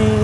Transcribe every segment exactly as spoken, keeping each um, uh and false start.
Misi.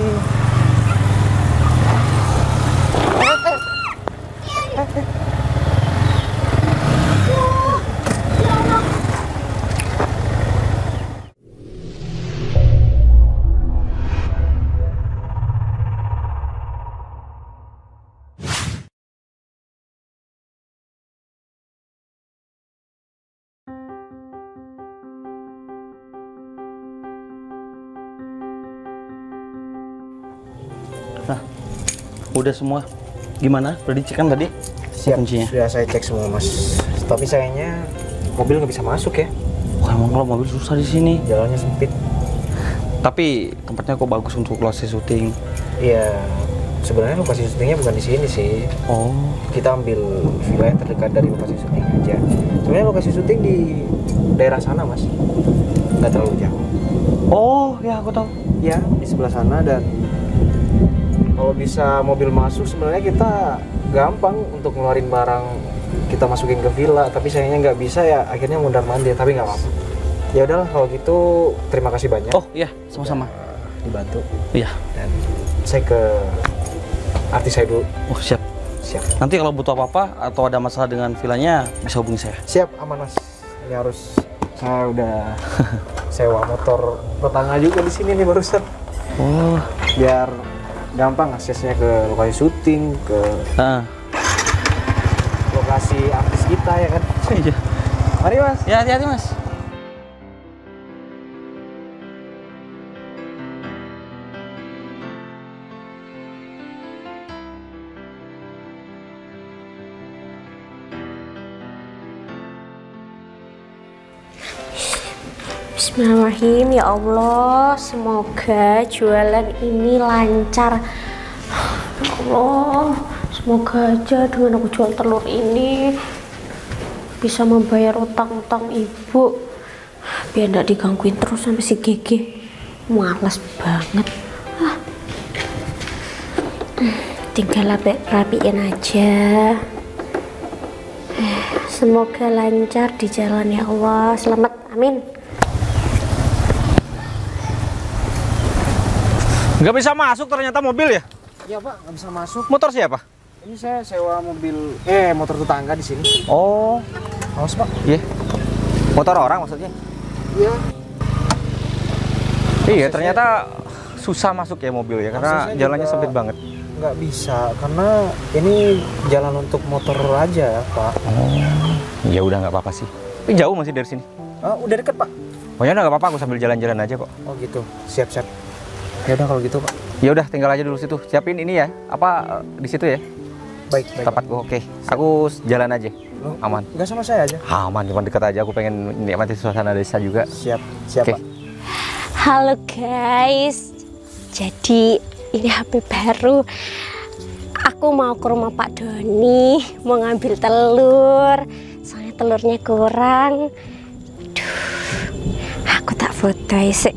Nah, udah semua. Gimana? Udah dicek kan tadi? Siap, kuncinya? sudah saya cek semua, Mas. Tapi sayangnya mobil nggak bisa masuk ya. Wah, emang kalau mobil susah di sini. Jalannya sempit. Tapi tempatnya kok bagus untuk lokasi syuting. Iya, sebenarnya lokasi syutingnya bukan di sini sih. Oh, Kita ambil villa yang terdekat dari lokasi syuting aja. Sebenarnya lokasi syuting di daerah sana, Mas. Nggak terlalu jauh. oh ya aku tahu. Ya, di sebelah sana. Dan kalau bisa mobil masuk, sebenarnya kita gampang untuk ngeluarin barang kita masukin ke villa. Tapi sayangnya nggak bisa ya, akhirnya mundar mandir. Tapi nggak apa-apa. Ya udahlah kalau gitu, terima kasih banyak. Oh iya, sama-sama. Udah dibantu. Iya. Dan saya ke artis saya dulu. Oh siap. Siap. Nanti kalau butuh apa-apa atau ada masalah dengan villanya bisa hubungi saya. Siap, aman Mas. Ini harus saya udah sewa motor tetangga juga di sini nih barusan. Oh. Biar gampang aksesnya ke lokasi syuting, ke Nah. lokasi artis kita ya kan. Iya. Mari Mas. Ya hati-hati Mas. Bismillahirrahmanirrahim. Ya Allah, semoga jualan ini lancar. Ya Allah, semoga aja dengan aku jual telur ini bisa membayar utang-utang ibu, biar tidak digangguin terus sampai si Gigi. Malas banget. Ah. Tinggal rapiin aja. Semoga lancar di jalan ya Allah. Selamat, amin. Nggak bisa masuk ternyata mobil ya? Iya Pak, nggak bisa masuk. Motor siapa? Ini saya sewa mobil, eh motor tetangga di sini. Oh, Awas Pak. iya. Motor orang maksudnya? Iya. Iya, ternyata susah masuk ya mobil ya, karena Aksesnya jalannya juga sempit banget. Nggak bisa, karena ini jalan untuk motor aja Pak. Oh, ya udah nggak apa-apa sih. Tapi jauh masih dari sini. Oh, udah deket Pak. Oh ya udah nggak apa-apa, aku sambil jalan-jalan aja kok. Oh gitu, siap-siap. Ya udah kalau gitu Pak. Ya udah tinggal aja dulu situ. Siapin ini ya, apa eh, di situ ya? Baik, baik. Tempatku. Oke. Aku jalan aja. Loh, Aman. Enggak sama saya aja. Aman, cuma dekat aja. Aku pengen nikmati suasana desa juga. Siap, siap Oke. Pak. Halo guys, jadi ini H P baru. Aku mau ke rumah Pak Doni, mau ngambil telur. Soalnya telurnya kurang. Duh, aku tak foto sih.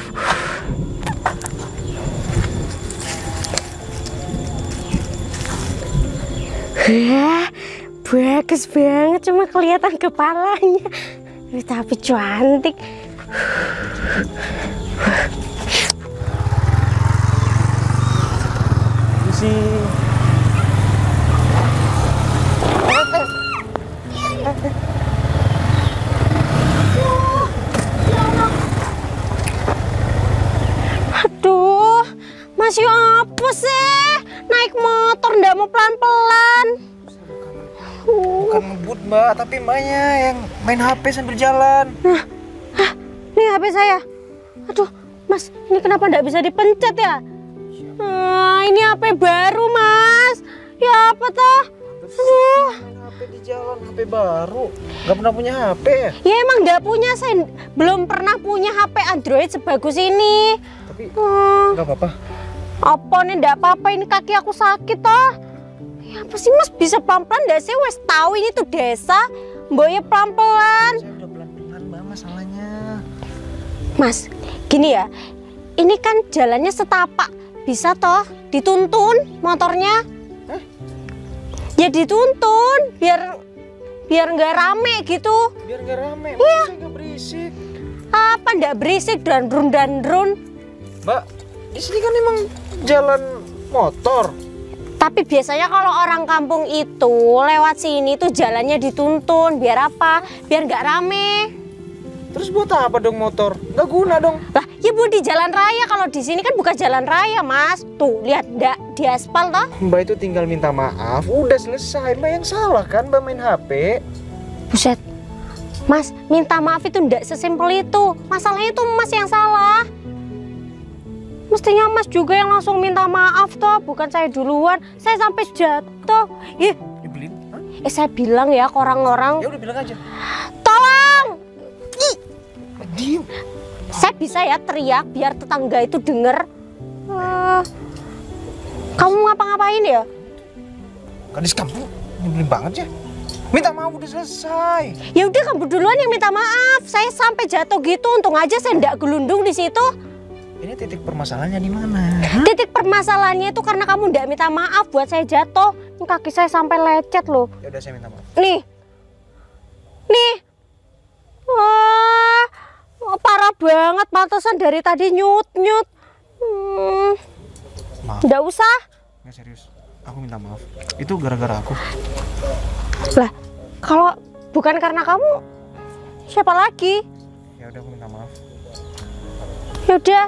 Wah, bagus banget, cuma kelihatan kepalanya. Tapi cantik. Misi. Aduh, masih apa sih? Naik motor ndak mau pelan-pelan. Bukan ngebut Mbak, tapi Mbaknya yang main H P sambil jalan. Nah, hah, ini H P saya. Aduh, Mas, ini kenapa ndak bisa dipencet ya? Nah, ini H P baru, Mas. Ya apa toh? Aduh. Main H P di jalan, H P baru. Nggak pernah punya H P ya? Ya emang nggak punya, saya belum pernah punya H P Android sebagus ini. Tapi Hmm, nggak apa-apa. apa nih, ndak apa-apa, ini kaki aku sakit toh. Ya apa sih Mas, bisa pelan-pelan ndak sih? Wes tahu ini tuh desa, mboknya pelan-pelan. Saya udah pelan-pelan Mbak masalahnya. Mas, gini ya, ini kan jalannya setapak, bisa toh dituntun motornya? Hah? Ya dituntun, biar biar nggak rame gitu. Biar nggak rame, Iya. saya nggak berisik. Apa ndak berisik dan run dan run? Mbak, di sini kan emang jalan motor. Tapi biasanya kalau orang kampung itu lewat sini tuh jalannya dituntun. Biar apa? Biar nggak rame. Terus buat apa dong motor? Nggak guna dong. Lah, ya bu di jalan raya. Kalau di sini kan bukan jalan raya, Mas. Tuh, lihat ndak di aspal toh. Mbak itu tinggal minta maaf, udah selesai. Mbak yang salah kan, Mbak main H P. Buset. Mas, minta maaf itu ndak sesimpel itu. Masalahnya itu Mas yang salah. Mestinya Mas juga yang langsung minta maaf toh, bukan saya duluan. Saya sampai jatuh. Ih, Dibeliin? Hah? eh saya bilang ya ke orang-orang. Ya udah bilang aja. Tolong! Ih, Diem. saya bisa ya teriak biar tetangga itu denger. Eh, kamu ngapa-ngapain ya? Gadis kampung nyebelin banget ya. Minta maaf udah selesai. Ya udah kamu duluan yang minta maaf. Saya sampai jatuh gitu, untung aja saya ndak gelundung di situ. Ini titik permasalahannya di mana? Titik permasalahannya itu karena kamu ndak minta maaf buat saya jatuh. Ini kaki saya sampai lecet loh. Ya udah saya minta maaf. Nih. Nih. Wah, oh, parah banget, pantesan dari tadi nyut-nyut. Hmm, Maaf. nggak usah. Nggak serius. Aku minta maaf. Itu gara-gara aku. Lah, kalau bukan karena kamu, siapa lagi? Ya udah aku minta maaf. Yaudah,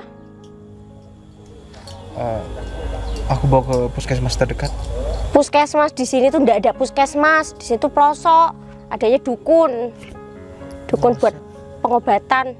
Eh, aku bawa ke puskesmas terdekat. puskesmas di sini tuh nggak ada puskesmas. Di situ pelosok, adanya dukun. Dukun buat pengobatan.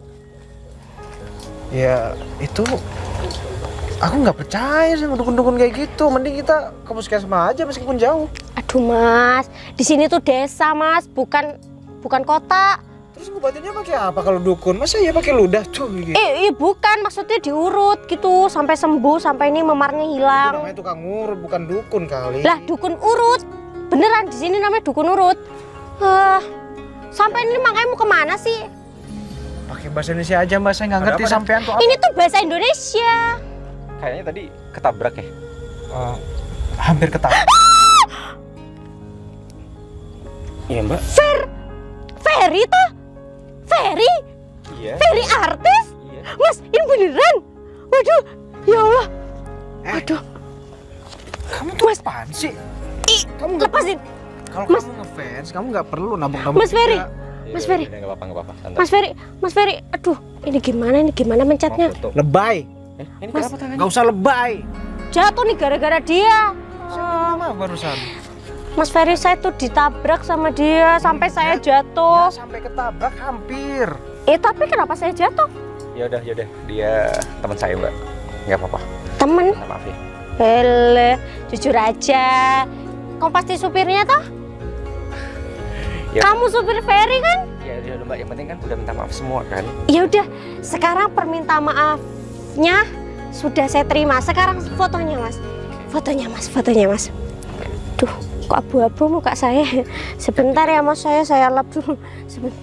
Ya itu aku nggak percaya sama dukun-dukun kayak gitu. Mending kita ke puskesmas aja meskipun jauh. Aduh Mas, di sini tuh desa Mas, bukan bukan kota. Terus ngobatinnya pakai apa kalau dukun? Masa ya pakai ludah tuh gitu? Eh, eh bukan, maksudnya diurut gitu sampai sembuh, sampai ini memarnya Itu hilang. namanya tukang urut, bukan dukun kali. Lah dukun urut, beneran di sini namanya dukun urut. Ah, sampai ini makanya mau kemana sih? Pakai bahasa Indonesia aja Mbak, saya nggak Ada ngerti apa, sampean tuh apa. Ini tuh bahasa Indonesia. Kayaknya tadi ketabrak ya. Eh, hampir ketabrak. Iya mbak. Fer, Ferry tuh, Ferry, Iya. Ferry artis. Iya. Mas, ini beneran. Waduh, ya Allah. Eh. Waduh, Kamu tuh Mas. apaan sih? ih, Kamu nggak lepasin. Kalau Mas. kamu ngefans, kamu nggak perlu nabok-nabok. Mas Ferry. juga. Mas Iya, Ferry. udah, nggak apa-apa, nggak apa-apa. Santai. Mas Ferry, Mas Ferry, aduh, ini gimana, ini gimana Mau mencetnya? foto. Lebay. Eh, ini Mas. kenapa tangannya? Nggak usah lebay. Jatuh nih gara-gara dia. Saya minta maaf barusan. Mas Ferry, saya tuh ditabrak sama dia sampai saya Ya, jatuh. sampai ketabrak hampir. Eh tapi kenapa saya jatuh? Ya udah, ya udah. Dia teman saya, Mbak. Nggak apa-apa. Temen, Minta maaf ya. hele, jujur aja. Kamu pasti supirnya toh? Ya, Kamu supir Ferry kan? ya udah Mbak, yang penting kan udah minta maaf semua kan. Ya udah, sekarang permintaan maafnya sudah saya terima. Sekarang fotonya Mas, fotonya Mas, fotonya Mas. Duh, kok abu-abu muka saya. Sebentar ya Mas, saya saya lap dulu. Sebentar.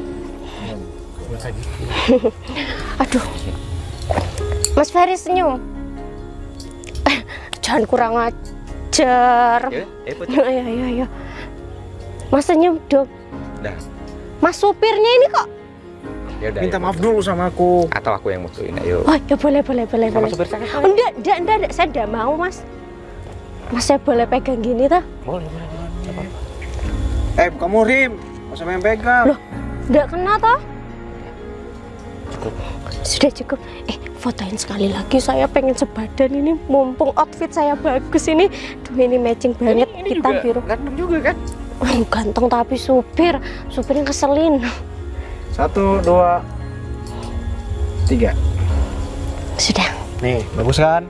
Aduh, Mas Ferry senyum. Jangan kurang ajar. Ya, eh foto. Ayo, ayo, ayo. Mas senyum dong. Udah. Mas supirnya ini kok. Ya udah. Minta ya, maaf dulu sama aku. Atau aku yang musuhin, ayo. Oh ya boleh, boleh, boleh, Sama boleh. supir saya kan? Oh, enggak, enggak, enggak, enggak, saya enggak mau Mas. Mas saya boleh pegang gini tuh? Boleh, boleh, boleh. Nggak apa-apa. Eh, kamu rim. Nggak usah main pegang. Loh, enggak kena toh? Cukup. Sudah cukup. Eh, fotoin sekali lagi. Saya pengen sebadan ini. Mumpung outfit saya bagus ini. Duh, ini matching banget. Ini, ini hitam juga biru. ganteng juga kan? Oh, ganteng tapi supir. Supirnya ngeselin. Satu, dua, tiga. Sudah. Nih, bagus kan?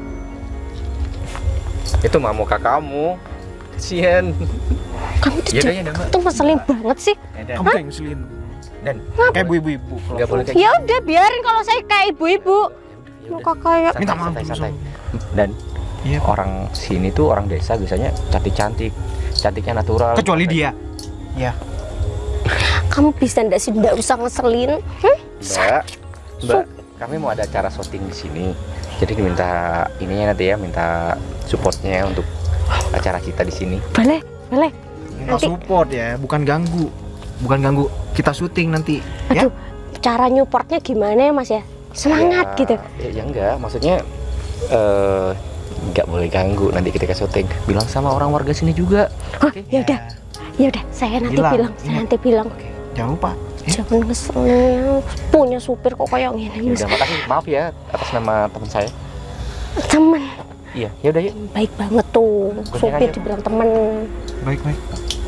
Itu mah muka kamu. Kasian. Kamu tuh Ya udah, ja- ya udah, Mbak. tuh ngeselin banget sih. Dan, Kamu kayak ngeselin. dan Kayak ibu-ibu. nggak boleh kayak Ya udah, biarin kalau saya kayak ibu-ibu. Ya Muka kayak Santai, Minta maaf santai, dulu santai. sama- Dan Iya. orang sini tuh orang desa biasanya cantik-cantik, cantiknya natural. Kecuali dia. Ya. kamu bisa ndak sih ndak usah ngeselin. Hmm? Mbak, Mbak, kami mau ada acara syuting di sini. Jadi diminta ininya nanti ya, minta supportnya untuk acara kita di sini. Boleh, boleh. Minta Nanti- support ya, bukan ganggu. Bukan ganggu kita syuting nanti. Ya. Aduh, cara nyuportnya gimana ya Mas ya? semangat ya, gitu. Ya, ya enggak, maksudnya eh, nggak boleh ganggu nanti ketika syuting. Bilang sama orang warga sini juga. Oh, ya udah. Ya udah, saya nanti Bilang, bilang, saya ingat. nanti bilang. Jangan lupa. Jangan ngeselin, punya supir kok kayak gini. Ya udah, makasih. Maaf ya atas nama teman saya. Temen, Iya, ya udah yuk. baik banget tuh, Gonceng supir aja. dibilang temen. Baik baik.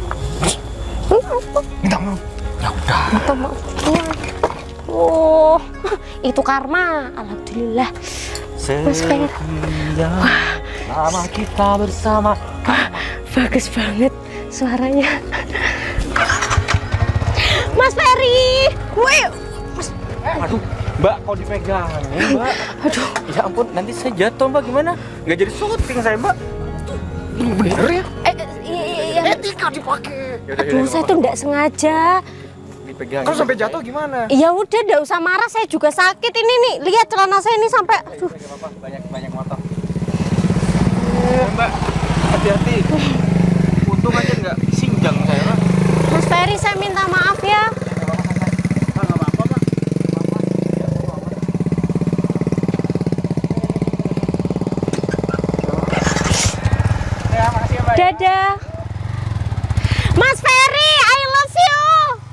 Minta maaf. Ya udah. Minta maaf. Oh, itu karma. Alhamdulillah. Mas Fer, Lama kita bersama. bagus banget suaranya. Mas Ferry, wih, Aduh, Mbak, kok dipegangin, Mbak? aduh, Ya ampun, nanti saya jatuh, Mbak. Gimana? Nggak jadi syuting saya, Mbak. Bener ya? eh, iya, iya, iya. Etika dipakai. Aduh, saya tuh nggak sengaja. Dipegangin. Kalau sampai jatuh gimana? Ya udah, nggak usah marah. Saya juga sakit ini nih. Lihat celana saya ini sampai. Aduh, Banyak banyak motor. Eh, Mbak, hati-hati. Untung aja nggak sinjang saya, Mbak. Mas Ferry, saya minta maaf ya. Dadah. Mas Ferry, I love you.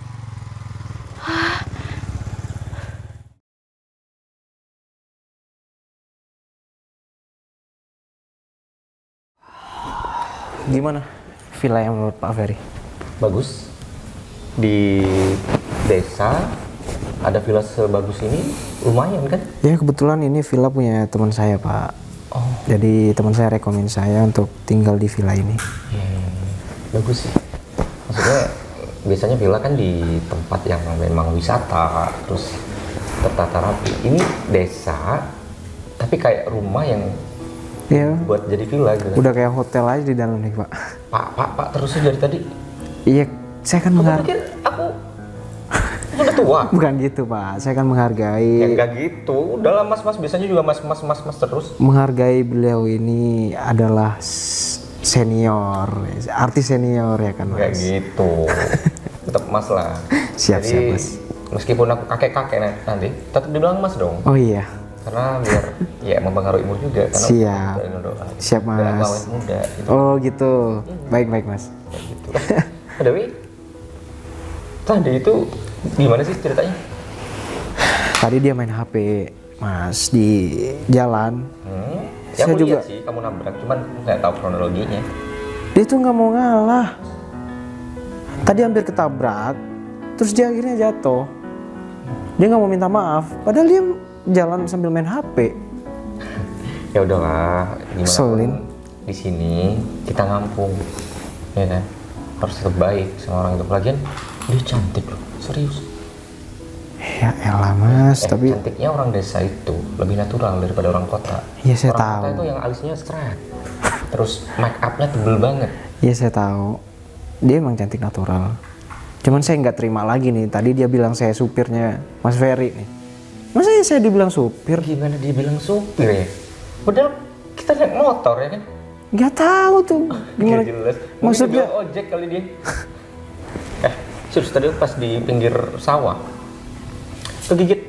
Gimana villa yang menurut Pak Ferry? Bagus. Di desa ada villa sebagus ini lumayan kan? Ya kebetulan ini villa punya teman saya Pak. Oh, Jadi teman saya rekomen saya untuk tinggal di villa ini. hmm, bagus sih. Maksudnya biasanya villa kan di tempat yang memang wisata, terus tertata rapi. Ini desa, tapi kayak rumah yang Ya, buat jadi villa gitu. udah kayak hotel aja di dalam nih Pak. Pak, Pak, Pak terusnya dari tadi. Iya, saya kan Kamu menghargai. pikir aku udah tua? Bukan gitu Pak, saya kan menghargai. Ya enggak gitu. Udahlah mas, mas biasanya juga mas, mas, mas, mas terus. Menghargai beliau ini adalah s- senior, artis senior ya kan Enggak Mas. gitu. Tetap mas lah. Siap, Jadi, siap, Mas. Meskipun aku kakek-kakek nanti, tetap dibilang mas dong. Oh iya, Karena biar ya mempengaruhi umur juga. Karena Siap. udah doa. Siap, Udah Mas. awet muda. Gitu. oh gitu. Baik baik Mas. Kayak gitu. Ada Wi? Tadi itu gimana sih ceritanya? Tadi dia main H P Mas di jalan. Hmm? Ya Saya aku juga. lihat sih kamu nabrak, cuman nggak tahu kronologinya. Dia tuh nggak mau ngalah. Tadi hampir ketabrak, terus dia akhirnya jatuh. Dia nggak mau minta maaf, padahal dia jalan sambil main H P. Ya udahlah, gimana Selin. pun di sini kita ngampung, ya kan? Harus tetap baik sama orang itu. Lagian dia cantik loh, serius. Ya elah Mas, Eh, tapi cantiknya orang desa itu lebih natural daripada orang kota. Iya, saya orang tahu. kota itu yang alisnya straight, terus make upnya tebel banget. ya saya tahu. Dia emang cantik natural. Cuman saya nggak terima lagi nih. Tadi dia bilang saya supirnya Mas Ferry nih. Masa ya saya dibilang supir? Gimana dia bilang supir ya? Padahal kita naik motor ya kan? Nggak tahu tuh. Gimana? Nggak jelas. Mungkin Maksudnya? dia bilang ojek kali dia. eh, serius tadi pas di pinggir sawah kegigit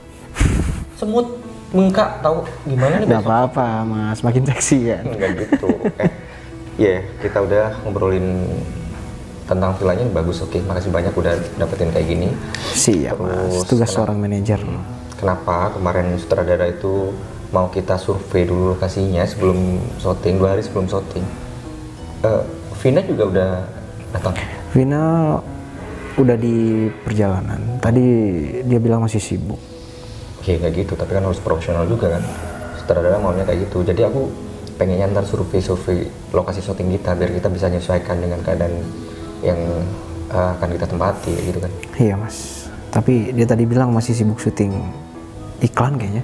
semut bengkak, tahu gimana nih Nggak besok? apa-apa Mas, makin seksi kan. Enggak gitu. Eh, ya kita udah ngobrolin tentang villanya bagus, oke. Makasih banyak udah dapetin kayak gini. Siap Mas, Terus tugas kenapa- seorang manajer. Kenapa kemarin sutradara itu mau kita survei dulu lokasinya sebelum syuting, dua hari sebelum syuting. Eh, Vina juga udah datang. Vina udah di perjalanan. Tadi dia bilang masih sibuk. Oke kayak gitu, tapi kan harus profesional juga kan. Sutradara maunya kayak gitu. Jadi aku pengennya ntar survei-survei lokasi syuting kita biar kita bisa menyesuaikan dengan keadaan yang uh, akan kita tempati gitu kan. Iya Mas. Tapi dia tadi bilang masih sibuk syuting iklan kayaknya.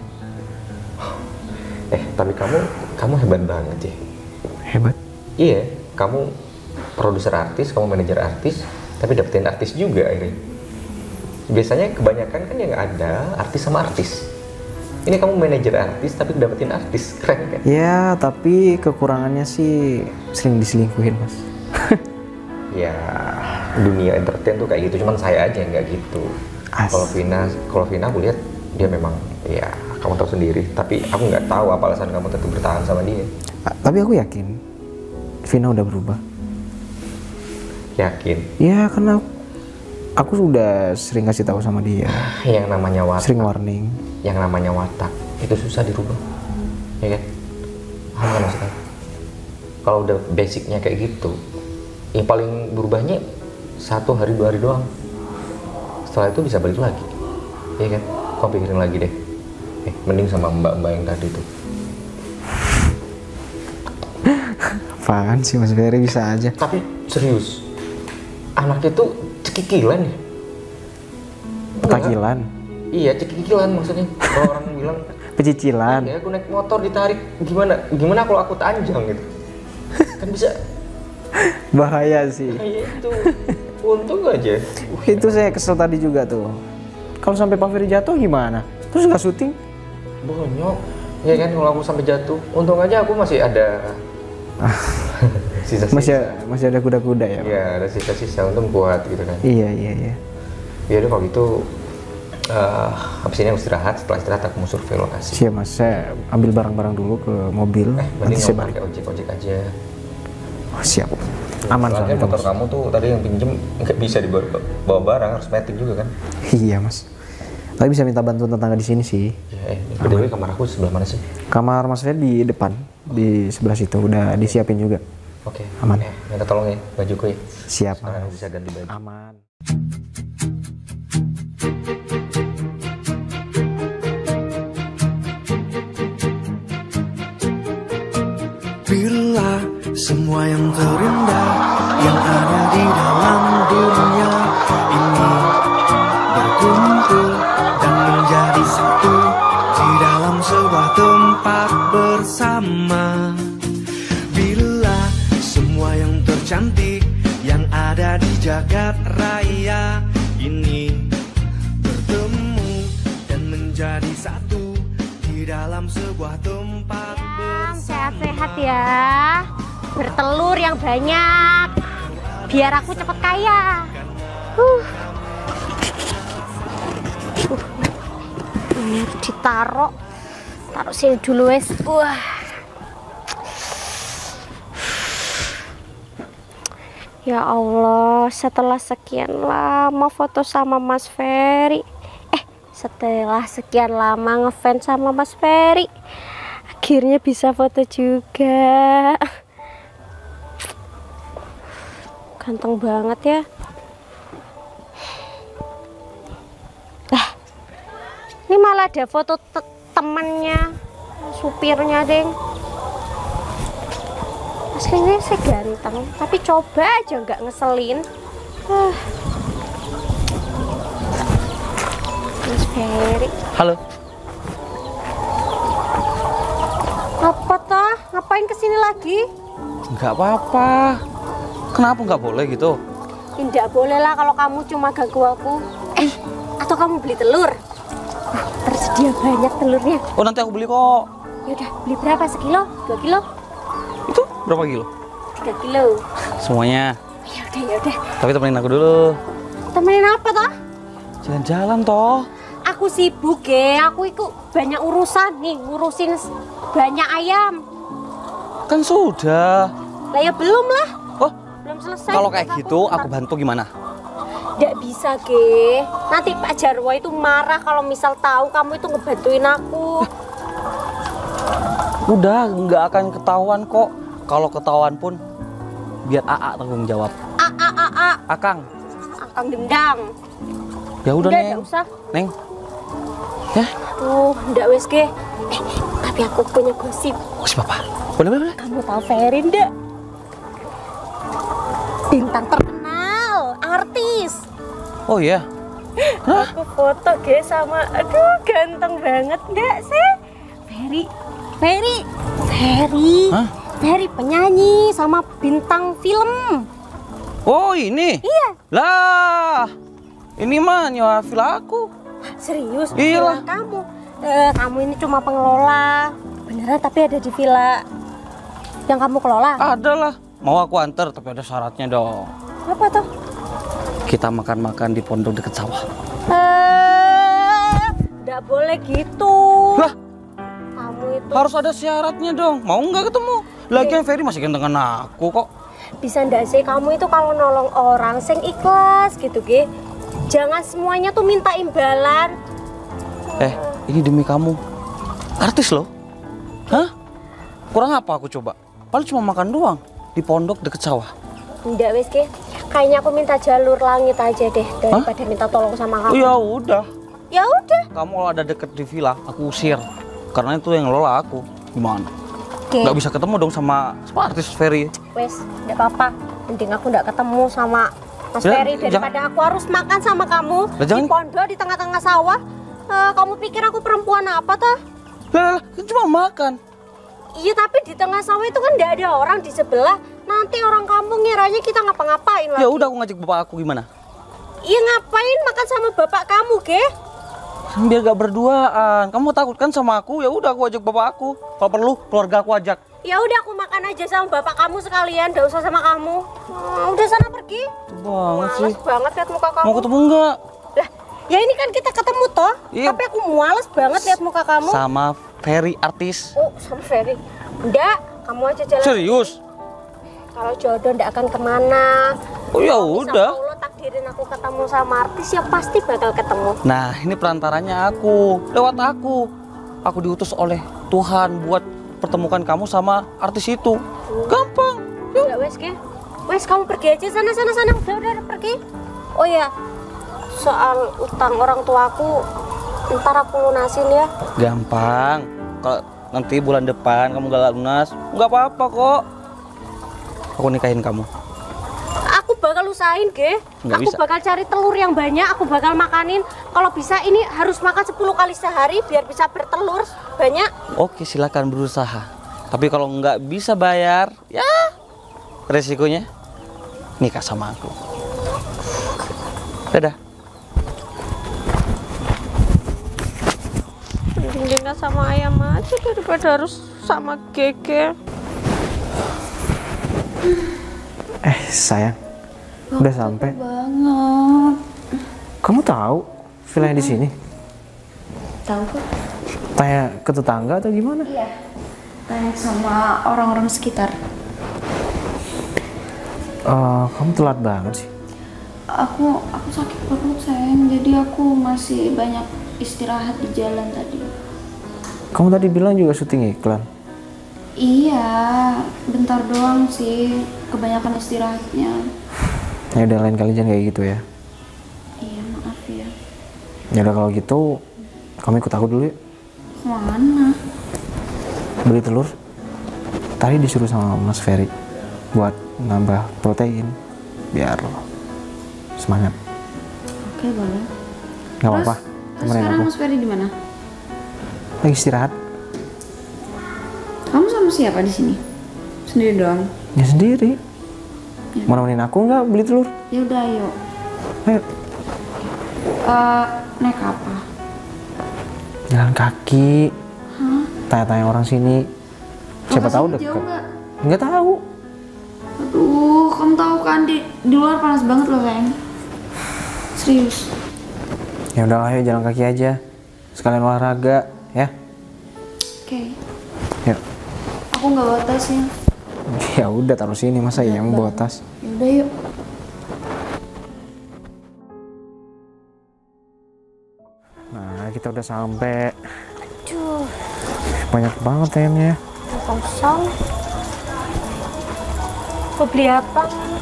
Eh tapi kamu kamu hebat banget ya. Hebat. Iya, kamu produser artis, kamu manajer artis, tapi dapetin artis juga akhirnya. Biasanya kebanyakan kan yang ada artis sama artis. Ini kamu manajer artis tapi dapetin artis, keren kan? Ya, tapi kekurangannya sih sering diselingkuhin Mas. Ya dunia entertain tuh kayak gitu, cuman saya aja yang nggak gitu. As. Kalau Vina, kalau Vina aku lihat dia memang ya kamu tahu sendiri. Tapi aku nggak tahu apa alasan kamu tetap bertahan sama dia. A- tapi aku yakin Vina udah berubah. Yakin? Ya karena aku sudah sering kasih tahu sama dia, Yang namanya watak, sering warning. yang namanya watak itu susah dirubah, ya kan? Paham nggak maksudnya? Kalau udah basicnya kayak gitu, yang paling berubahnya satu hari dua hari doang. Setelah itu bisa balik lagi, ya kan? Kau pikirin lagi deh. Eh, mending sama mbak-mbak yang tadi tuh. Apaan sih Mas Ferry, bisa aja. Tapi serius, anaknya tuh cekikilan ya? Enggak kan? Takilan, Iya, cekikilan maksudnya. Kalau orang bilang, pecicilan. ya aku naik motor ditarik, gimana? Gimana kalau aku tanjang gitu? Kan bisa. Bahaya sih. Kayak itu. Untung aja. Itu saya kesel tadi juga tuh. Kalau sampai Pak Ferry jatuh gimana? Terus nggak syuting? Bonyok. Ya kan kalau aku sampai jatuh. Untung aja aku masih ada sisa-sisa. Masih masih ada kuda-kuda ya? Pak? Iya, ada sisa-sisa. Untung kuat gitu kan. Iya iya iya. Ya udah kalau gitu uh, habis ini aku istirahat. Setelah istirahat aku mau survei lokasi. Siap Mas, saya ambil barang-barang dulu ke mobil. Eh, nanti mending saya nggak balik. pakai ojek-ojek aja. Oh, siap. Aman Soalnya soalnya motor Mas. kamu tuh tadi yang pinjem nggak bisa dibawa bawa barang, harus metik juga kan? Iya Mas. Tapi bisa minta bantuan tetangga di sini sih. Ya, eh, by the way kamar aku sebelah mana sih? Kamar Mas Ferry di depan, di sebelah situ udah disiapin juga. Oke. Aman. Eh, minta tolong ya bajuku ya. Siap Sekarang Mas. bisa ganti baju. Aman. Bila semua yang terindah yang ada di dalam dunia ini berkumpul dan menjadi satu di dalam sebuah tempat bersama. Bila semua yang tercantik yang ada di jagat raya ini bertemu dan menjadi satu di dalam sebuah tempat bersama. Sehat-sehat ya, bertelur yang banyak, biar aku cepet kaya. Uh. Uh. Ini harus ditaruh, taruh sini dulu wes. Wah. Ya Allah, setelah sekian lama foto sama Mas Ferry, eh setelah sekian lama ngefans sama Mas Ferry, akhirnya bisa foto juga. Ganteng banget ya. Lah, ini malah ada foto te- temannya, supirnya deng. Mas kayaknya saya ganteng, tapi coba aja nggak ngeselin. Ah. Mas Ferry. Halo. Apa toh? Ngapain kesini lagi? Nggak apa-apa. Kenapa nggak boleh gitu? Tidak boleh lah kalau kamu cuma ganggu aku. Eh, atau kamu beli telur? Uh, tersedia banyak telurnya. Oh, nanti aku beli kok. Yaudah, beli berapa? Sekilo? Dua kilo? Itu berapa kilo? Tiga kilo. Semuanya. Yaudah, yaudah. Tapi temenin aku dulu. Temenin apa toh? Jalan-jalan toh. Aku sibuk ya. Aku ikut banyak urusan nih, ngurusin banyak ayam. Kan sudah. Lah ya belum lah. Oh, Belum selesai. kalau kayak tugas gitu aku Ntar- bantu gimana? Nggak bisa, Ge. Nanti Pak Jarwo itu marah kalau misal tahu kamu itu ngebantuin aku. Udah, nggak akan ketahuan kok. Kalau ketahuan pun biar A A tanggung jawab. A a a a, Akang. akang dendam. Ya udah, Nggak, Neng. nggak usah. Neng. Ya, Tuh, ndak wes, Ge. Eh, tapi aku punya gosip. kasih papa. Boleh, boleh, boleh. Kamu tahu Ferry ndak? Bintang terkenal, artis. Oh iya. Aku foto Ge sama, aduh ganteng banget nggak sih? Ferry, Ferry, Ferry, Hah? Ferry penyanyi sama bintang film. Oh, ini. Iya. Lah. Ini mah nyawa villa aku. Serius? Iyalah. Villa kamu? Eh, kamu ini cuma pengelola. Beneran tapi ada di villa yang kamu kelola? Ada lah. Mau aku antar tapi ada syaratnya dong. Apa tuh? Kita makan-makan di pondok deket sawah. Eh, nggak boleh gitu. Lah, Kamu itu harus ada syaratnya dong. Mau nggak ketemu? Lagian Ferry masih gantengan aku kok. bisa ndak sih kamu itu kalau nolong orang sing ikhlas gitu, Ge. Jangan semuanya tuh minta imbalan. Eh, ini demi kamu. Artis loh. Hah? Kurang apa aku coba? Paling cuma makan doang di pondok deket sawah. Ndak wes, Ge. Kayaknya aku minta jalur langit aja deh daripada Hah? minta tolong sama kamu. Ya udah. Ya udah. Kamu kalau ada deket di villa, aku usir. Karena itu yang ngelola aku. Gimana? Oke. Nggak bisa ketemu dong sama, sama artis Ferry. Wes, ndak apa-apa. Mending aku ndak ketemu sama Mas Ya, Ferry daripada aku harus makan sama kamu Lah, di jangan- pondok di tengah-tengah sawah. Eh, kamu pikir aku perempuan apa toh? Lah, lah, kan cuma makan. Iya, tapi di tengah sawah itu kan ndak ada orang di sebelah. Nanti orang kampung ngiranya kita ngapa-ngapain lagi. Ya udah aku ngajak bapak aku gimana? Iya, ngapain makan sama bapak kamu, Ge? Biar gak berduaan. Kamu takut kan sama aku? Ya udah aku ajak bapak aku. Kalau perlu keluarga aku ajak. Ya udah aku makan aja sama bapak kamu sekalian, ndak usah sama kamu. Hmm, udah sana pergi. Banget sih. Males banget lihat muka kamu. Mau ketemu enggak? Lah, ya ini kan kita ketemu toh. Iya. Tapi aku males banget lihat muka kamu. Sama Ferry artis. Oh, sama Ferry. Enggak, kamu aja jalan. Serius? Kalau jodoh ndak akan kemana. Oh ya Kalau misalnya udah. Allah takdirin aku ketemu sama artis, ya pasti bakal ketemu. Nah, ini perantaranya aku. Lewat aku. Aku diutus oleh Tuhan buat pertemukan kamu sama artis itu. Gampang. Yuk. Ya wes, Ge. Wes, kamu pergi aja sana sana sana. Udah udah, udah pergi. Oh ya, soal utang orang tuaku ntar aku lunasin ya. Gampang. Kalau nanti bulan depan kamu gak lunas, nggak apa-apa kok. Aku nikahin kamu. Aku bakal usahain, Ge. Nggak Aku bisa. bakal cari telur yang banyak, aku bakal makanin. Kalau bisa ini harus makan sepuluh kali sehari biar bisa bertelur banyak. Oke, silakan berusaha. Tapi kalau nggak bisa bayar, ya resikonya nikah sama aku. Dadah. Mending nikah sama ayam aja daripada harus sama Gege. Eh sayang, udah sampai. Banget. Kamu tahu villanya di sini? Tahu kok? Tanya ke tetangga atau gimana? Iya. Tanya sama orang-orang sekitar. Eh, kamu telat banget sih. Aku aku sakit perut sayang, jadi aku masih banyak istirahat di jalan tadi. Kamu tadi bilang juga syuting iklan. Iya, bentar doang sih, kebanyakan istirahatnya. Ya udah, lain kali jangan kayak gitu ya. Iya, maaf ya. Ya udah kalau gitu, kamu ikut aku dulu ya. Kemana? Beli telur. Tadi disuruh sama Mas Ferry buat nambah protein biar semangat. Oke, boleh. Gak apa-apa. Terus Temenin sekarang aku. Mas Ferry di mana? Lagi istirahat. Kamu sama siapa di sini? Sendiri doang. Ya sendiri. Mau nemenin aku nggak beli telur? Ya udah, ayo. Ayo. Eh, naik apa? Jalan kaki. Hah? Tanya-tanya orang sini. Siapa tahu Lokasinya deket. jauh nggak? Nggak tahu. Aduh, kamu tahu kan di di luar panas banget loh, sayang. Serius. Ya udah, ayo jalan kaki aja. Sekalian olahraga, ya. Oke. Yuk. Aku nggak bawa tas ya. Ya udah, taruh sini, masa iya yang bawa tas. Yaudah yuk. Nah, kita udah sampai. Aduh, Banyak banget ayamnya. kosong. Mau beli apa?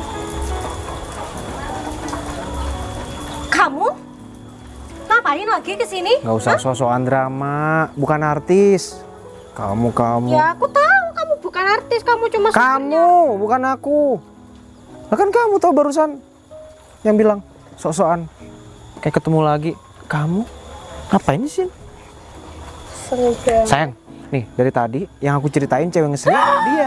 Kamu? Ngapain lagi ke sini? Nggak usah sok-sokan drama, bukan artis. Kamu, kamu. Ya aku tahu kamu bukan artis, kamu cuma supirnya. Kamu, bukan aku. Lah kan kamu tahu barusan yang bilang sok-sokan. Kayak ketemu lagi. Kamu ngapain di sini? Sudah. Sayang, nih dari tadi yang aku ceritain cewek ngeselin dia.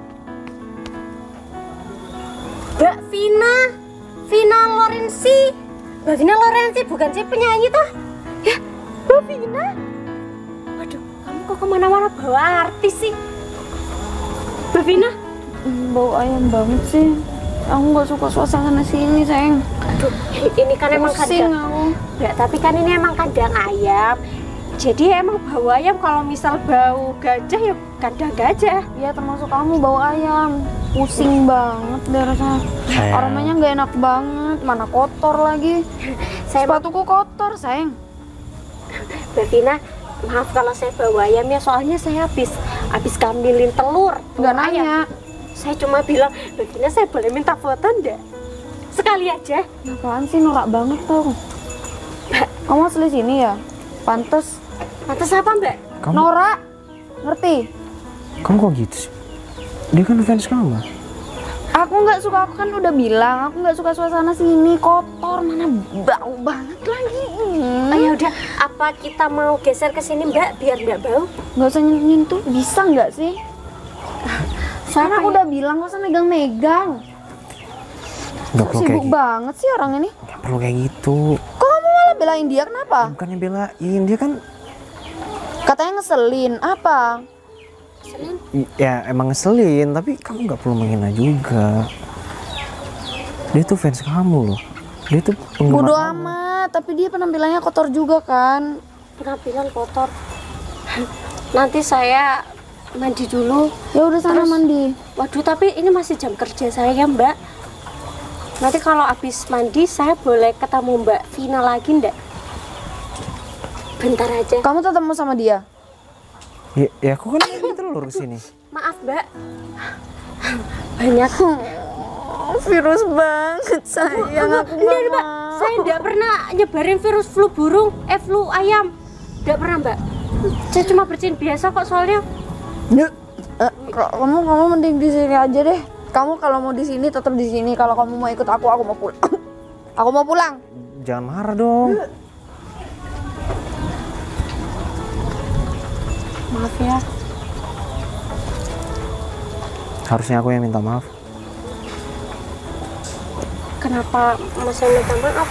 Mbak Vina, Vina Lorenzi. Mbak Vina Lorenzi bukan sih penyanyi toh? Ya, Mbak Vina. Waduh, kamu kok kemana-mana bawa artis sih? Mbak Vina? Bau ayam banget sih. Aku nggak suka suasana sini, sayang. Aduh, ini kan emang Pusing kandang. aku. Ya, tapi kan ini emang kandang ayam. Jadi emang bau ayam kalau misal bau gajah ya kandang gajah. Ya termasuk kamu bau ayam. Pusing banget deh rasanya. Sayang. Aromanya nggak enak banget, mana kotor lagi. Saya Sepatuku kotor, sayang. Mbak Vina, maaf kalau saya bau ayam ya, soalnya saya habis habis kambilin telur. Nggak bau ayam. nanya. Saya cuma bilang, Mbak Vina saya boleh minta foto enggak? Sekali aja. Apaan sih, norak banget tau. Kamu asli sini ya? Pantes. Atas apa Mbak? Kamu, Norak, ngerti? kamu kok gitu sih? Dia kan fans kamu. Aku nggak suka, aku kan udah bilang, aku nggak suka suasana sini, kotor, mana bau banget lagi. Oh ya udah, apa kita mau geser ke sini Mbak biar nggak bau? Nggak usah nyentuh, bisa nggak sih? Soalnya aku udah bilang nggak usah megang-megang. Gak perlu kayak Sibuk gitu. banget sih orang ini. Gak perlu kayak gitu. Kok kamu malah belain dia, kenapa? Bukannya belain, dia kan Katanya ngeselin, apa? i- ya emang ngeselin, tapi kamu gak perlu menghina juga. Dia tuh fans kamu loh. Dia tuh penggemar Bodo kamu. amat, tapi dia penampilannya kotor juga kan. Penampilan kotor. Nanti saya mandi dulu. Ya udah sana Terus? mandi. Waduh, tapi ini masih jam kerja saya ya Mbak. Nanti kalau habis mandi saya boleh ketemu Mbak Vina lagi ndak? Bentar aja. Kamu tetap mau sama dia? Ya, ya aku kan lagi telur kesini. Maaf Mbak. Banyak. Virus banget sayang, aku Enggak Mbak, saya nggak pernah nyebarin virus flu burung, eh flu ayam. Nggak pernah Mbak. Saya cuma bersihin biasa kok soalnya. Eh, kamu kamu mending di sini aja deh. Kamu kalau mau di sini tetap di sini. Kalau kamu mau ikut aku, aku mau pulang. Aku mau pulang. Jangan marah dong. Maaf ya. Harusnya aku yang minta maaf. Kenapa Mas yang minta maaf?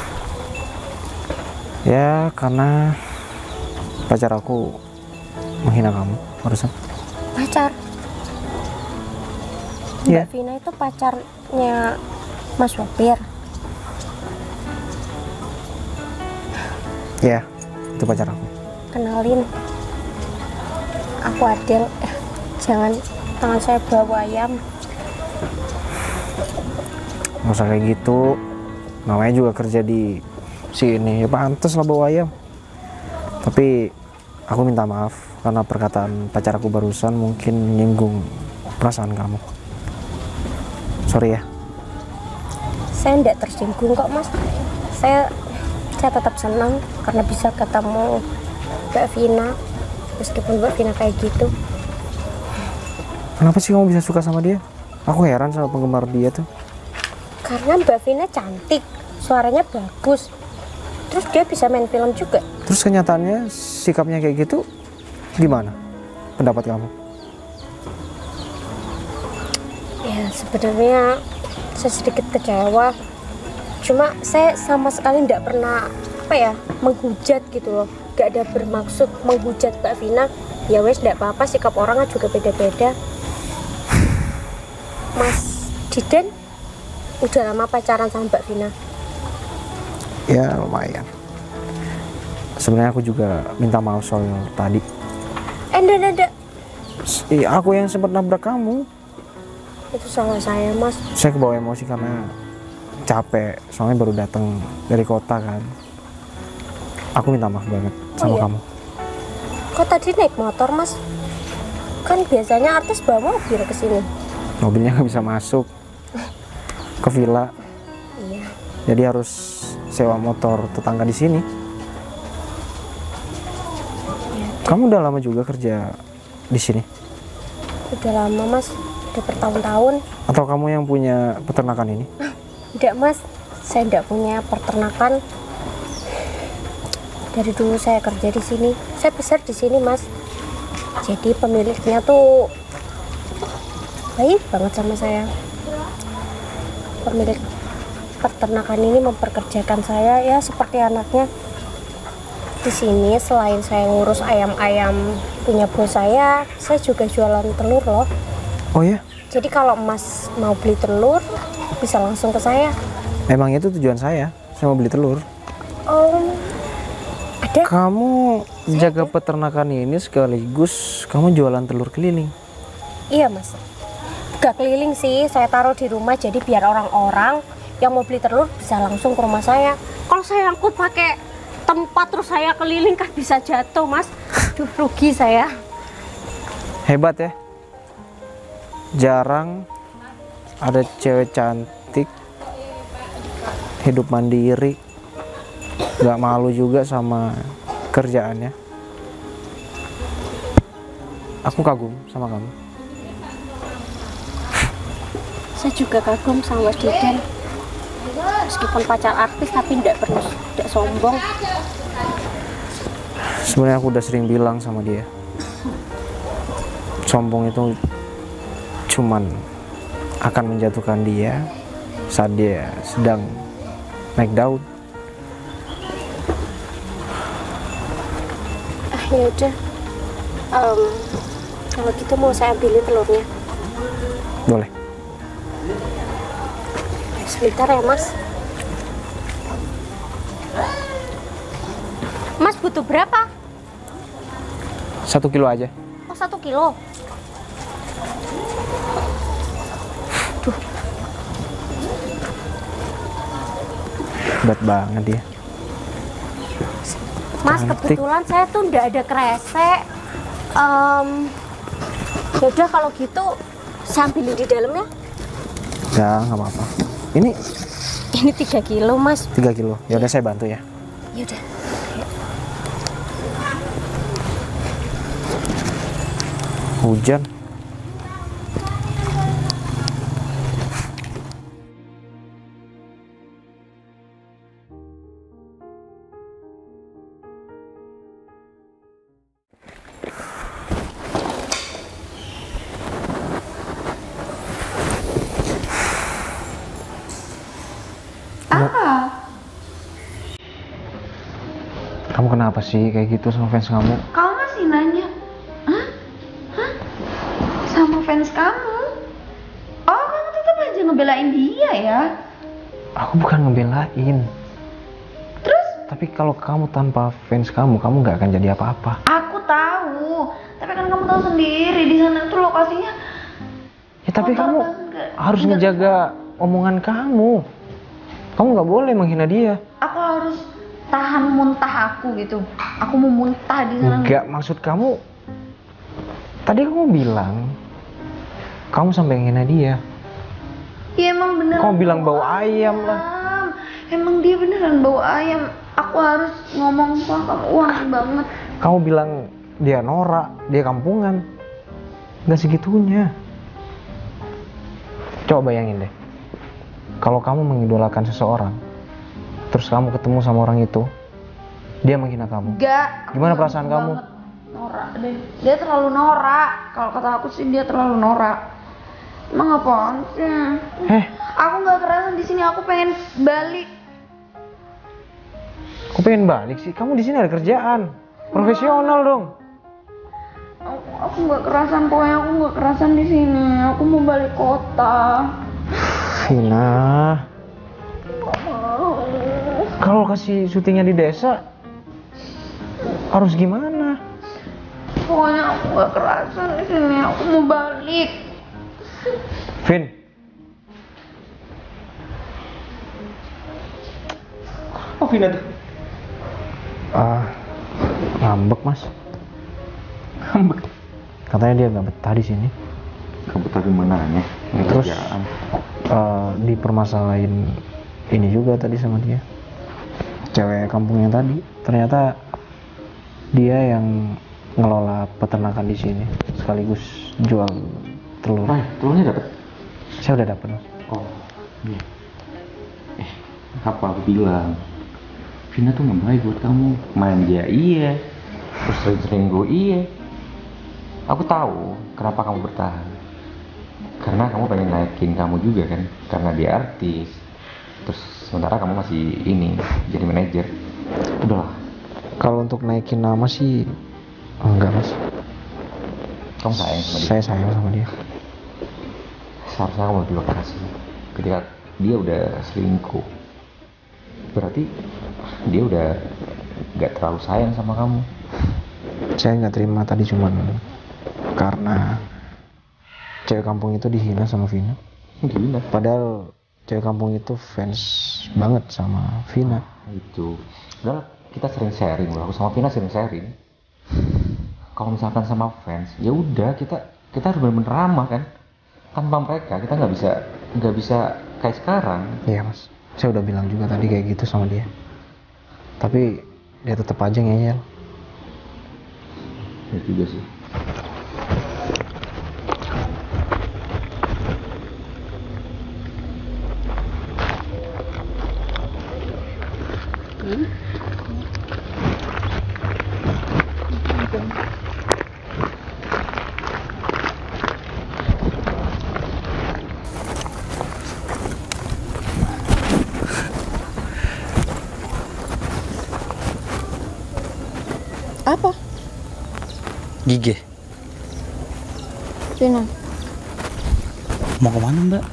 Ya karena pacar aku menghina kamu barusan. Pacar. Iya. Mbak Vina itu pacarnya Mas Wapir. Ya, itu pacar aku. Kenalin, aku Adel. Eh, jangan tangan saya bau ayam. Nggak usah kayak gitu. Namanya juga kerja di sini. Ya pantes lah bawa ayam. Tapi aku minta maaf karena perkataan pacar aku barusan mungkin menyinggung perasaan kamu. Sorry ya. Saya tidak tersinggung kok Mas. Saya saya tetap senang karena bisa ketemu Mbak Vina, meskipun Mbak Vina kayak gitu. Kenapa sih kamu bisa suka sama dia? Aku heran sama penggemar dia tuh. Karena Mbak Vina cantik, suaranya bagus, terus dia bisa main film juga. Terus kenyataannya sikapnya kayak gitu gimana? Pendapat kamu? Ya sebenarnya saya sedikit kecewa. Cuma saya sama sekali tidak pernah apa ya menghujat gitu loh. Gak ada bermaksud menghujat Mbak Vina. Ya wes tidak apa-apa, sikap orang kan juga beda-beda. Mas Diden udah lama pacaran sama Mbak Vina? Ya lumayan. Sebenarnya aku juga minta maaf soal tadi. Eh enggak, enggak, enggak. Iya, aku yang sempat nabrak kamu. Itu salah saya Mas. Saya kebawa emosi karena capek, soalnya baru datang dari kota kan. Aku minta maaf banget sama iya? kamu. Kok tadi naik motor Mas? Kan biasanya artis bawa mobil ke sini. Mobilnya nggak bisa masuk ke villa, Iya. jadi harus sewa motor tetangga di sini. Kamu udah lama juga kerja di sini? Udah lama Mas, udah bertahun-tahun. Atau kamu yang punya peternakan ini? Tidak Mas, saya tidak punya peternakan. Dari dulu saya kerja di sini, saya besar di sini Mas. Jadi pemiliknya tuh baik banget sama saya. Pemilik peternakan ini memperkerjakan saya ya seperti anaknya. Di sini selain saya ngurus ayam-ayam punya bos saya, saya juga jualan telur loh. Oh ya? Jadi kalau Mas mau beli telur, bisa langsung ke saya. Emang itu tujuan saya, saya mau beli telur. Oh, Udah. Kamu jaga peternakan ini sekaligus kamu jualan telur keliling. Iya mas, gak keliling sih, saya taruh di rumah jadi biar orang-orang yang mau beli telur bisa langsung ke rumah saya. Kalau saya angkut pakai tempat terus saya keliling kan bisa jatuh mas. Duh, rugi saya. Hebat ya. Jarang ada cewek cantik hidup mandiri, gak malu juga sama kerjaannya. Aku kagum sama kamu. Saya juga kagum sama Mas Didan. Meskipun pacar artis tapi tidak pernah tidak sombong. Sebenarnya aku udah sering bilang sama dia, sombong itu cuman akan menjatuhkan dia saat dia sedang naik daun. Ah ya udah, um, kalau gitu mau saya ambilin telurnya. Boleh. Sebentar ya mas. Mas butuh berapa? Satu kilo aja. Oh satu kilo. Duh. Berat banget dia. Mas Cantik. kebetulan saya tuh nggak ada kresek. Um, yaudah kalau gitu saya ambilin di dalam ya. Ya nggak apa-apa. Ini Ini tiga kilo mas. tiga kilo. Ya udah saya bantu ya. Yaudah. Hujan. Apa? Kamu kenapa sih kayak gitu sama fans kamu? Kamu masih nanya? Hah? Hah? Sama fans kamu? Oh, kamu tetap aja ngebelain dia ya? Aku bukan ngebelain. Terus? Tapi kalau kamu tanpa fans kamu, kamu nggak akan jadi apa-apa. Aku tahu, tapi kan kamu tahu sendiri di sana tuh lokasinya. Ya tapi kotor kamu banget. harus Nggak- ngejaga omongan kamu. Kamu nggak boleh menghina dia. Aku harus tahan muntah aku gitu. Aku mau muntah di sana. Enggak, maksud kamu tadi kamu bilang kamu sampai menghina dia. Ya emang beneran. Kamu bilang bau ayam lah. Emang dia beneran bau ayam. Aku harus ngomong sama kamu. Wah banget. Kamu bilang dia norak, dia kampungan. Nggak segitunya. Coba bayangin deh. Kalau kamu mengidolakan seseorang, terus kamu ketemu sama orang itu, dia menghina kamu. Enggak. aku Gimana nggak perasaan mau kamu? banget. Norak deh. Dia terlalu norak. Kalau kata aku sih dia terlalu norak. Emang apaan sih? Eh, Aku nggak kerasan di sini. Aku pengen balik. aku pengen balik sih. Kamu di sini ada kerjaan, profesional dong. Aku aku nggak kerasan. Pokoknya aku nggak kerasan di sini. Aku mau balik kota. Vina, kalau kasih syutingnya di desa, harus gimana? Pokoknya aku nggak kerasan di sini. Aku mau balik. Vin, Oh Vina tuh. ah, ngambek mas. Ngambek. Katanya dia nggak betah di sini. Kamu tahu gimana nya? Terus eh, dipermasalahin ini juga tadi sama dia, cewek kampung yang tadi. Ternyata dia yang ngelola peternakan di sini, sekaligus jual telur. Oh, telurnya dapat. Saya udah dapet mas. Oh, iya. Eh, apa aku bilang? Vina tuh nggak baik buat kamu. Manja iya, terus sering-sering gue iya. Aku tahu kenapa kamu bertahan. Karena kamu pengen naikin kamu juga kan, karena dia artis. Terus sementara kamu masih ini jadi manajer. Udahlah. Kalau untuk naikin nama sih enggak mas. Kamu sayang sama dia. Saya sayang sama dia. Seharusnya kamu lebih makasih ketika dia udah selingkuh. Berarti dia udah nggak terlalu sayang sama kamu. Saya nggak terima tadi cuman karena cewek kampung itu dihina sama Vina. Gila. Padahal cewek kampung itu fans banget sama Vina. Itu udah, kita sering sharing loh, aku sama Vina sering sharing. Kalau misalkan sama fans ya udah, kita kita harus benar-benar ramah kan. Tanpa mereka kita nggak bisa nggak bisa kayak sekarang. Iya mas, saya udah bilang juga tadi kayak gitu sama dia, tapi dia tetap aja ngeyel. Ya juga sih. Apa? Gige, Vina. mau kemana mbak?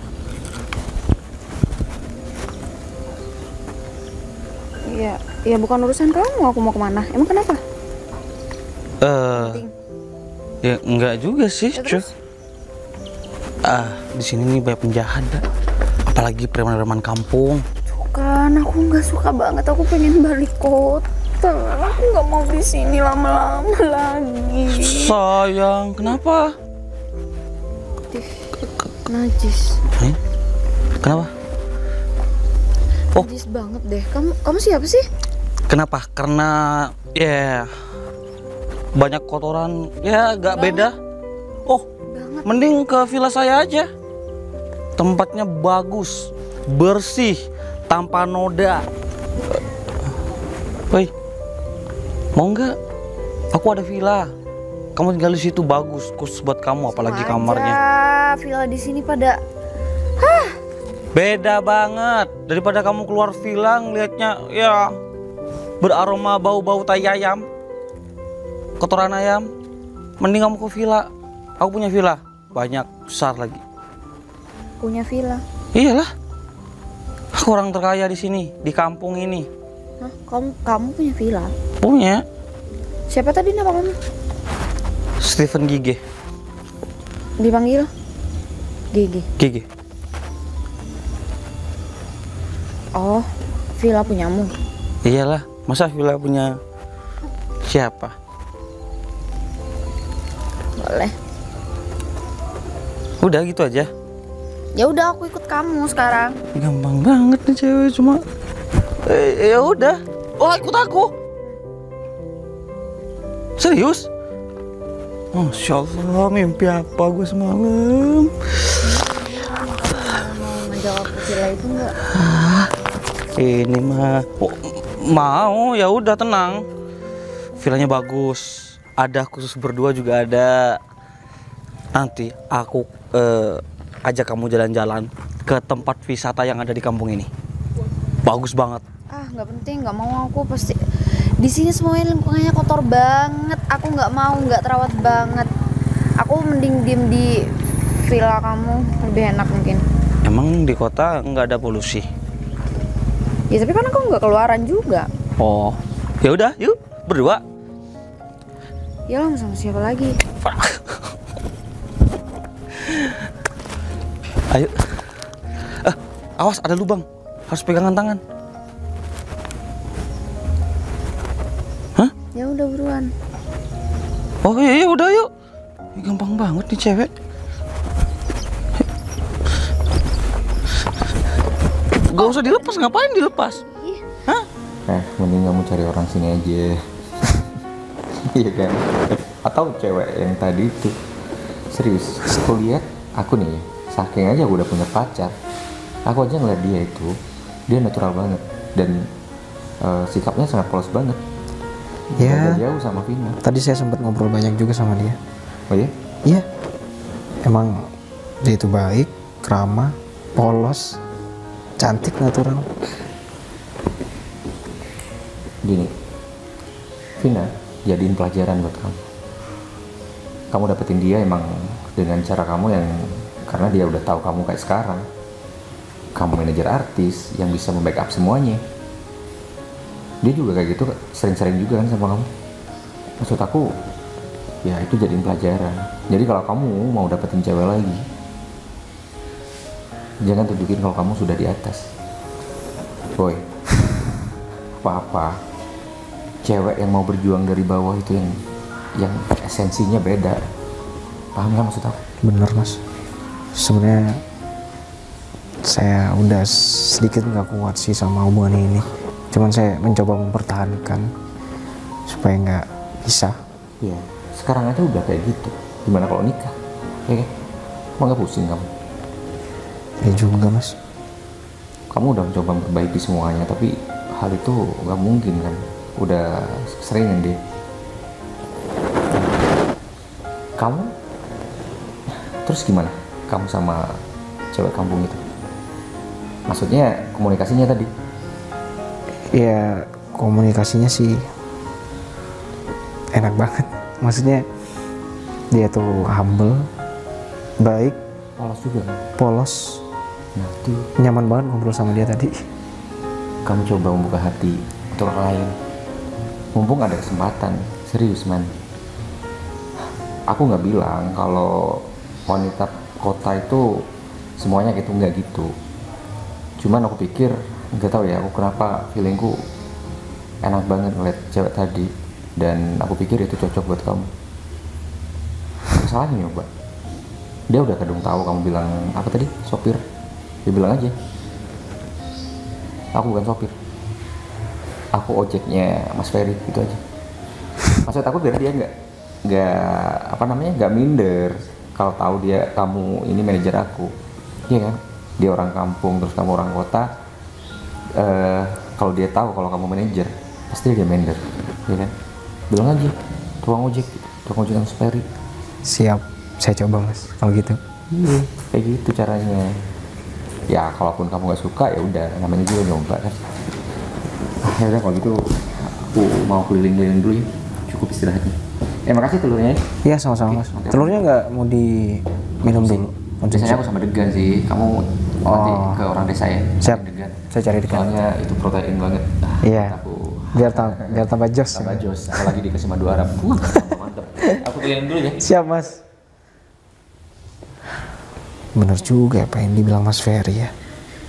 Iya, ya bukan urusan kamu aku mau kemana. Emang kenapa? Eh, Penting. ya enggak juga sih, Ya, cuy. terus? Ah, di sini nih banyak penjahat, Mbak. Apalagi preman-preman kampung. Kan aku nggak suka banget. Aku pengen balik kota. Aku nggak mau di sini lama-lama lagi. Sayang, kenapa? Najis. Eh? Kenapa? Oh. Najis banget deh. Kamu kamu siapa sih? Kenapa? Karena ya banyak kotoran, ya agak beda. Oh, Banget. mending ke villa saya aja. Tempatnya bagus, bersih, tanpa noda. Woi, mau nggak? Aku ada villa. Kamu tinggal di situ, bagus, khusus buat kamu, apalagi Sama kamarnya. aja, villa di sini pada Beda banget daripada kamu keluar villa ngelihatnya ya beraroma bau-bau tai ayam, kotoran ayam. Mending kamu ke villa. Aku punya villa banyak, besar lagi. punya villa. Iyalah, aku orang terkaya di sini, di kampung ini. Hah? Kamu kamu punya villa? Punya. Siapa tadi nama kamu? Stephen Gige. Dipanggil Gigi. Gige. Oh, villa punyamu. Iyalah, masa villa punya siapa? Boleh. Udah gitu aja. Ya udah, aku ikut kamu sekarang. Gampang banget nih cewek, cuma eh, ya udah. Wah, ikut aku. Serius? Masya Allah, mimpi apa gue semalam? Mau ngajak aku villa itu enggak? Ini mah oh, mau, ya udah tenang. Villanya bagus, ada khusus berdua juga ada. Nanti aku eh, ajak kamu jalan-jalan ke tempat wisata yang ada di kampung ini. Bagus banget. Ah, nggak penting, nggak mau aku pasti. Di sini semuanya lingkungannya kotor banget. Aku nggak mau, nggak terawat banget. Aku mending diem di villa kamu, lebih enak mungkin. Emang di kota nggak ada polusi? Ya tapi kan aku nggak keluaran juga. Oh, ya udah, yuk berdua. Ya lah, sama siapa lagi? Ayo. Eh, awas ada lubang. Harus pegangan tangan. Hah? Ya udah buruan. Oh iya, iya udah yuk. Ini gampang banget nih cewek. Gak usah dilepas, ngapain dilepas? Hah? Eh, mending kamu cari orang sini aja. Iya kan? Atau cewek yang tadi itu. Serius, aku lihat aku nih, saking aja aku udah punya pacar. Aku aja ngeliat dia itu, dia natural banget dan eh, sikapnya sangat polos banget. Ya. Beda jauh sama Vina. Tadi saya sempat ngobrol banyak juga sama dia. Oh iya? Iya, emang dia itu baik, ramah, polos, cantik, natural. Gini, Vina, jadiin pelajaran buat kamu. Kamu dapetin dia emang dengan cara kamu yang, karena dia udah tahu kamu kayak sekarang. Kamu manajer artis yang bisa membackup semuanya. dia juga kayak gitu sering-sering juga kan sama kamu. Maksud aku ya itu jadiin pelajaran. Jadi kalau kamu mau dapetin cewek lagi, jangan tunjukin kalau kamu sudah di atas. Boy, apa-apa cewek yang mau berjuang dari bawah itu yang yang esensinya beda. Paham kan maksud aku? Bener mas, sebenarnya saya udah sedikit nggak kuat sih sama hubungan ini, cuman saya mencoba mempertahankan supaya nggak pisah. Ya sekarang aja udah kayak gitu, gimana kalau nikah? Ya kan? Mau nggak pusing kamu? Ya juga mas. Kamu udah mencoba memperbaiki semuanya, tapi hal itu nggak mungkin kan, udah seringan deh. Kamu terus gimana kamu sama cewek kampung itu? Maksudnya komunikasinya tadi? Ya komunikasinya sih enak banget, maksudnya dia tuh humble, baik, Polos juga kan? polos, Nanti nyaman banget ngobrol sama dia tadi. kamu coba membuka hati untuk orang lain, mumpung ada kesempatan. Serius man, aku nggak bilang kalau wanita kota itu semuanya gitu, nggak gitu. Cuman aku pikir, nggak tahu ya aku kenapa feelingku enak banget ngeliat cewek tadi, dan aku pikir itu cocok buat kamu. Masalahnya nyoba, dia udah kadung tahu kamu bilang apa tadi, sopir. Dia bilang aja, aku bukan sopir, aku ojeknya Mas Ferry, gitu aja. Maksud aku biar dia nggak nggak apa namanya nggak minder kalau tahu dia kamu ini manajer aku, iya kan? Dia orang kampung terus kamu orang kota. Uh, kalau dia tahu kalau kamu manajer, pasti dia minder, iya kan? Bilang aja tukang ojek, tukang ojek Mas Ferry. Siap, saya coba mas kalau gitu. Iya, kayak gitu caranya. Ya kalaupun kamu nggak suka ya udah, namanya juga nyoba kan. Ah, ya udah kalau gitu aku mau keliling-keliling dulu ya, cukup istirahatnya. Eh makasih telurnya ya. Iya sama-sama mas. Oke. Telurnya nggak mau diminum dulu? Biasanya aku sama degan sih, kamu nanti Oh. ke orang desa ya. Siap. Cari degan. Saya cari degan. Soalnya itu protein banget. Ah, Iya. Aku Biar tam biar tambah jos. tambah jos, apalagi dikasih madu Arab. Wah, tambah mantep. Aku keliling dulu ya. Siap mas. Bener juga apa yang dibilang Mas Ferry ya.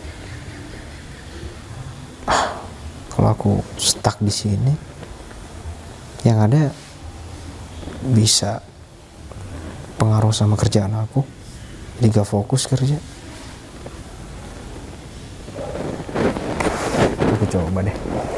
Ah, kalau aku stuck di sini, yang ada bisa pengaruh sama kerjaan aku. Jadi gak fokus kerja. Aku coba deh.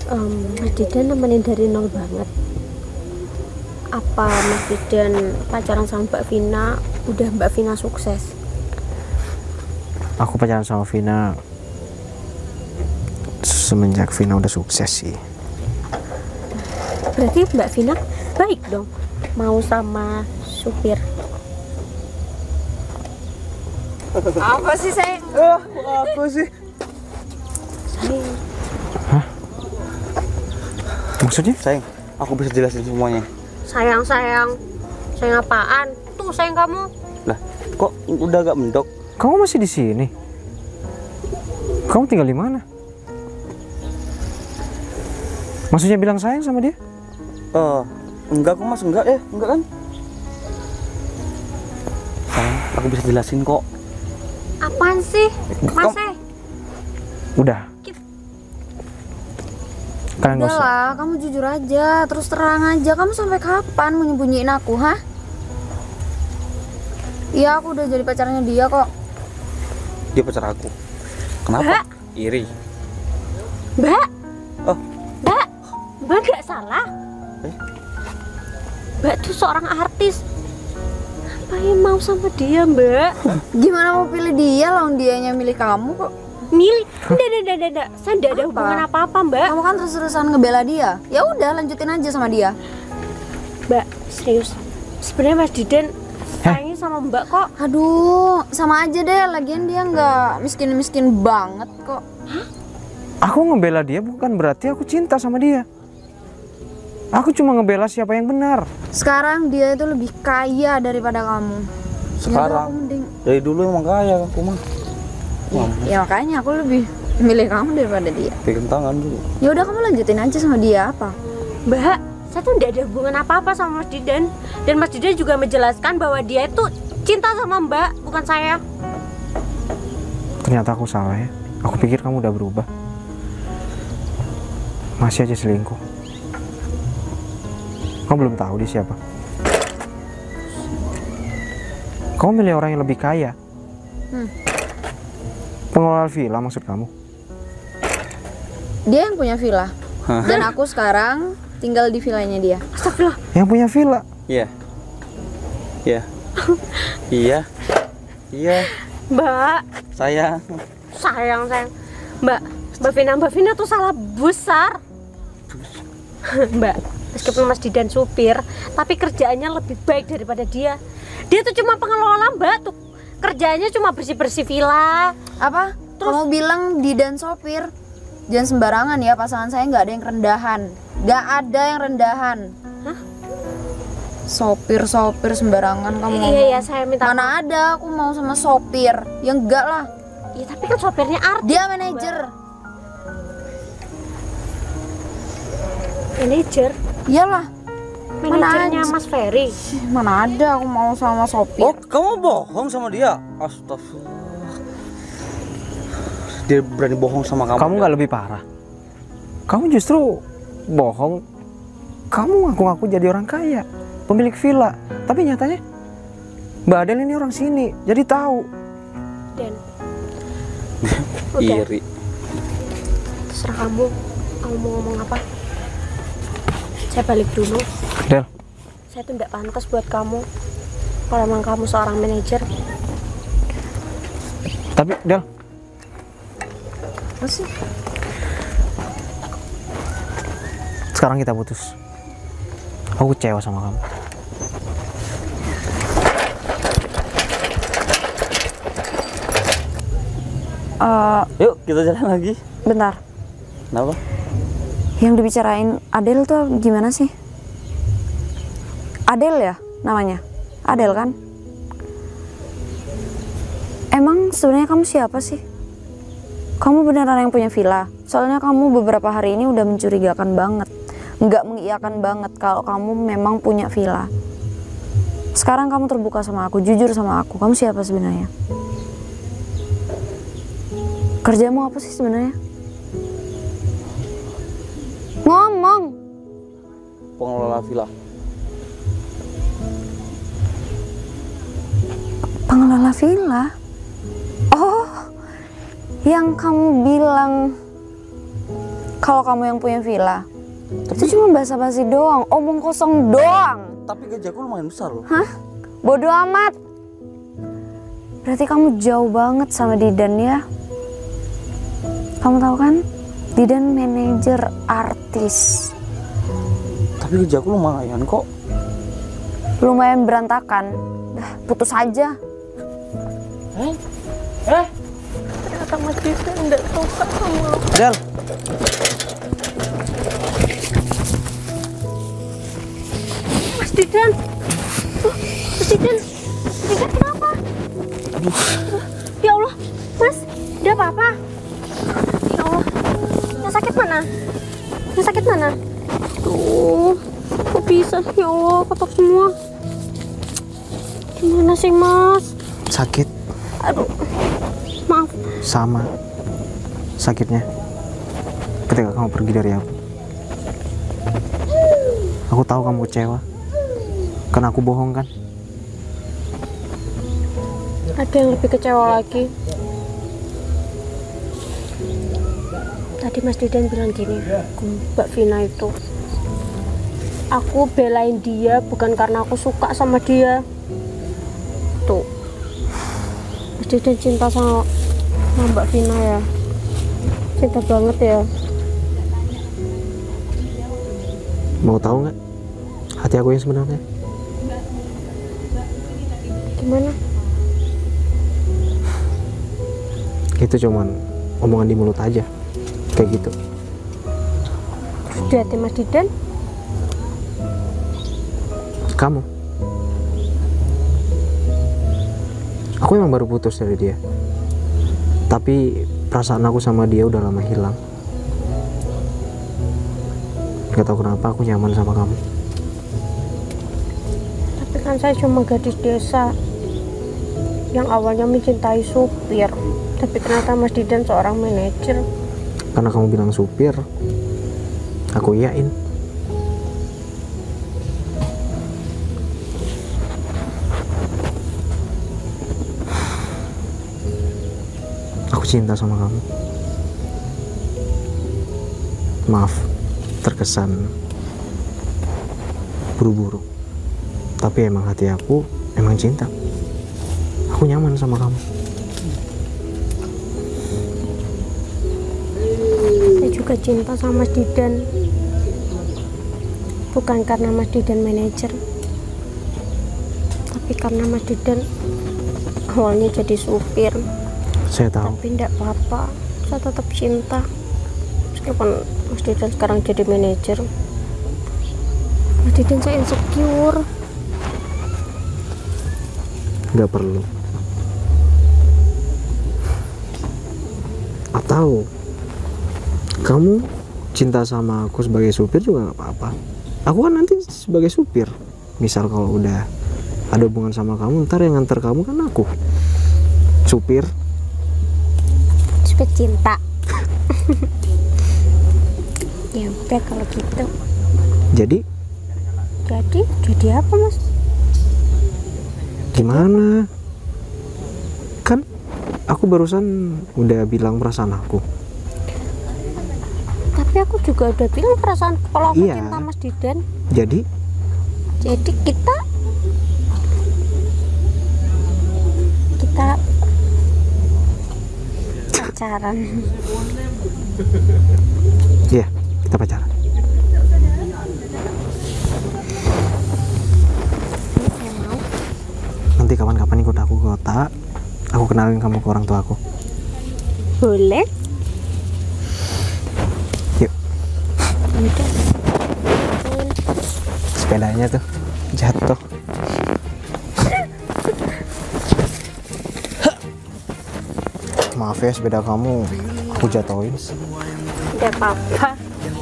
Um, Mas Didan nemenin dari nol banget. Apa Mas Didan pacaran sama Mbak Vina, udah Mbak Vina sukses? Aku pacaran sama Vina semenjak Vina udah sukses sih. Berarti Mbak Vina baik dong, mau sama supir. Apa sih saya? Oh, apa sih? Sayang. Maksudnya? Sayang, aku bisa jelasin semuanya. Sayang, sayang. Sayang apaan? Tuh sayang kamu. Lah, kok udah agak mendok? Kamu masih di sini? Kamu tinggal di mana? Maksudnya bilang sayang sama dia? Oh, enggak kok mas, enggak ya, enggak kan? Sayang, aku bisa jelasin kok. Apaan sih? Mas eh. Udah. Kalian nggak usah. Udahlah, kamu jujur aja, terus terang aja. Kamu sampai kapan mau nyembunyiin aku, hah? Iya, aku udah jadi pacarnya dia kok. Dia pacar aku. Kenapa? Mbak. Iri. Mbak, Oh, Mbak, Mbak nggak salah. Eh? Mbak tuh seorang artis. Ngapain mau sama dia, Mbak? Gimana mau pilih dia, lawan dianya milih kamu kok? Milih? Nggak, nggak, nggak, nggak, nggak. Saya nggak ada Apa? hubungan apa-apa, Mbak. Kamu kan terus-terusan ngebela dia. Ya udah, lanjutin aja sama dia. Mbak, serius. Sebenarnya Mas Didan sayangnya sama Mbak kok. Aduh, sama aja deh. Lagian dia nggak miskin-miskin banget kok. Aku ngebela dia bukan berarti aku cinta sama dia. Aku cuma ngebela siapa yang benar. Sekarang dia itu lebih kaya daripada kamu. sekarang. Ya udah, aku mending. Dari dulu emang kaya aku mah. Ya makanya aku lebih milih kamu daripada dia. Pegang tangan dulu. Ya udah, kamu lanjutin aja sama dia apa? Mbak, saya tuh nggak ada hubungan apa-apa sama Mas Didan. Dan Mas Didan juga menjelaskan bahwa dia itu cinta sama Mbak, bukan saya. Ternyata aku salah ya. Aku pikir kamu udah berubah. Masih aja selingkuh. Kamu belum tahu dia siapa. Kamu milih orang yang lebih kaya. Hmm. Pengelola villa maksud kamu? Dia yang punya villa. Dan aku sekarang tinggal di villanya dia. Astagfirullah. Yang punya villa. Iya. Iya. Iya. Iya. Mbak, Sayang. sayang, sayang. Mbak, Mbak Vina, Mbak Vina tuh salah besar. Mbak, meskipun Mas Didan supir, tapi kerjaannya lebih baik daripada dia. Dia tuh cuma pengelola, Mbak, tuh kerjanya cuma bersih-bersih villa. Apa? Terus- Kamu bilang Didan sopir? Jangan sembarangan ya, pasangan saya nggak ada yang rendahan. Nggak ada yang rendahan. Hah? Sopir-sopir sembarangan kamu Iya, ngomong. iya, saya minta. Mana ada aku mau sama sopir? Ya enggak lah. Iya, tapi kan sopirnya artis. Dia manajer. Manajer. Iyalah. Manajernya aja. Mas Ferry. Mana ada aku mau sama sopir. Oh, kamu bohong sama dia? Astagfirullah. Dia berani bohong sama kamu. Kamu nggak lebih parah. Kamu justru bohong. Kamu ngaku-ngaku jadi orang kaya, pemilik villa. Tapi nyatanya Mbak Adel ini orang sini, jadi tahu. Dan udah, Iri. terserah kamu. Kamu mau ngomong apa? Saya balik dulu. Del, Saya tuh nggak pantas buat kamu. Kalau emang kamu seorang manajer. tapi Del, Apa sih? sekarang kita putus. Aku kecewa sama kamu. Eh, Yuk, kita jalan lagi. bentar. Kenapa? Yang dibicarain Adel tuh gimana sih? Adel ya namanya? Adel kan? Emang sebenarnya kamu siapa sih? Kamu beneran yang punya villa? Soalnya kamu beberapa hari ini udah mencurigakan banget. Nggak mengiyakan banget kalau kamu memang punya villa. Sekarang kamu terbuka sama aku, jujur sama aku. Kamu siapa sebenarnya? Kerjamu apa sih sebenarnya? Ngomong. Pengelola villa. Pengelola villa? Oh, yang kamu bilang kalau kamu yang punya villa. Itu cuma basa-basi doang, omong kosong doang. Tapi gaji aku lumayan besar loh. Hah? Bodoh amat. Berarti kamu jauh banget sama Didan ya. Kamu tahu kan? Didan manajer artis. Tapi gaji aku lumayan kok. Lumayan berantakan. Dah, putus aja. Eh? Eh? Ternyata Mas Didan nggak suka sama lo. Del. Mas Didan. Mas Didan. Mas Didan kenapa? Aduh. Ya Allah, Mas, dia apa-apa? Ya Allah, yang sakit mana? Yang sakit mana? Tuh, kok bisa? Ya Allah, kotor semua. Gimana sih, Mas? Sakit. Aduh, maaf. Sama sakitnya ketika kamu pergi dari aku. Aku tahu kamu kecewa karena aku bohong kan. Ada yang lebih kecewa lagi. Tadi Mas Didan bilang gini, Mbak Vina itu, aku belain dia bukan karena aku suka sama dia. Tuh, Mas Didan cinta sama, sama Mbak Vina ya, cinta banget ya. Mau tahu nggak hati aku yang sebenarnya? Gimana? Itu cuman omongan di mulut aja, kayak gitu. Di hati Mas Didan? Kamu. Aku emang baru putus dari dia. Tapi perasaan aku sama dia udah lama hilang. Gak tau kenapa aku nyaman sama kamu. Tapi kan saya cuma gadis desa yang awalnya mencintai supir. Tapi ternyata Mas Didan seorang manajer. Karena kamu bilang supir, aku iyain. Aku cinta sama kamu. Maaf, terkesan buru-buru. Tapi emang hati aku emang cinta. Aku nyaman sama kamu. Saya juga cinta sama Mas Didan. Bukan karena Mas Didan manajer, tapi karena Mas Didan awalnya jadi supir. Saya tahu. Tapi enggak apa-apa, saya tetap cinta. Meskipun Mas Didan sekarang jadi manajer. Mas Didan saya insecure. Gak perlu. Atau kamu cinta sama aku sebagai supir juga gak apa-apa. Aku kan nanti sebagai supir. Misal kalau udah ada hubungan sama kamu, ntar yang nganter kamu kan aku, supir. Supir cinta. Ya udah kalau gitu. Jadi Jadi, jadi apa Mas? gimana? Kan aku barusan udah bilang perasaan aku. Tapi aku juga udah bilang perasaan kalau aku Iya. cinta Mas Didan. Jadi Jadi kita kita pacaran. iya, kita pacaran. Saya mau. Nanti kapan-kapan ikut aku ke kota, aku kenalin kamu ke orang tua aku. Boleh? Yuk. Udah. Sepedanya tuh jatuh. Maaf ya, sepeda kamu aku jatuhin. Tidak apa-apa.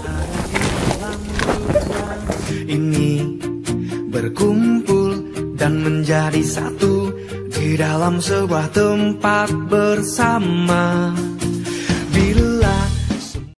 Ini berkumpul dan menjadi satu di dalam sebuah tempat bersama.